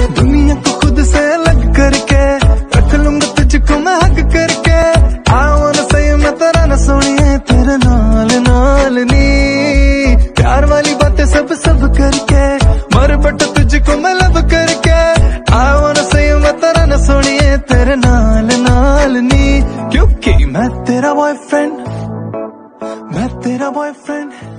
दुनिया को खुद से अलग करके रख लूंगा तुझको मैं हक करके। I wanna say मैं तेरा न सोनिए तेरे नाल नाल नी, प्यार वाली बातें सब सब करके मर बट तुझको मैं लब करके। I wanna say मैं तेरा न सोनिए तेरे नाल नाल नी, क्योंकि मैं तेरा बॉयफ्रेंड, मैं तेरा बॉयफ्रेंड।